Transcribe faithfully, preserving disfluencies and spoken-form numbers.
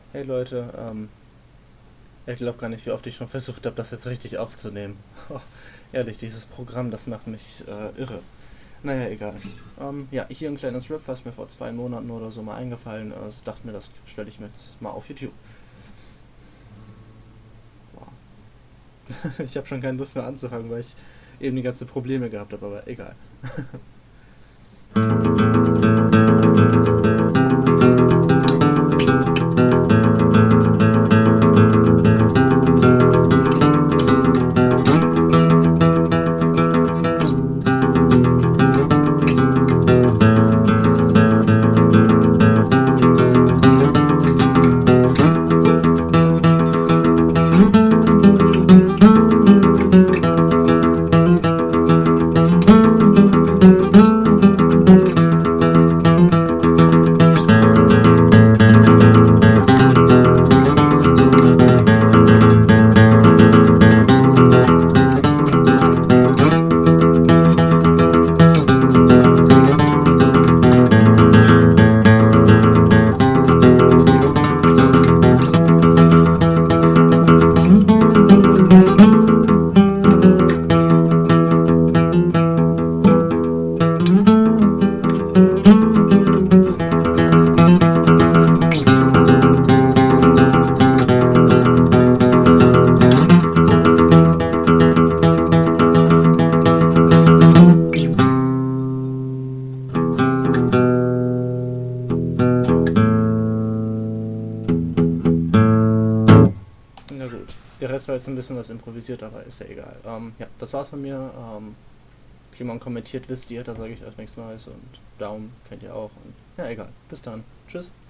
Hey Leute, ähm, ich glaube gar nicht, wie oft ich schon versucht habe, das jetzt richtig aufzunehmen. Ehrlich, dieses Programm, das macht mich äh, irre. Naja, egal. Ähm, ja, hier ein kleines Riff, was mir vor zwei Monaten oder so mal eingefallen ist. Dachte mir, das stelle ich mir jetzt mal auf YouTube. Wow. Ich habe schon keine Lust mehr anzufangen, weil ich eben die ganzen Probleme gehabt habe, aber egal. Na gut, der Rest war jetzt ein bisschen was improvisiert, aber ist ja egal. Ähm, ja, das war's von mir. Ähm, jemand kommentiert, wisst ihr, da sage ich erst nichts Neues und Daumen kennt ihr auch. Und ja, egal. Bis dann. Tschüss.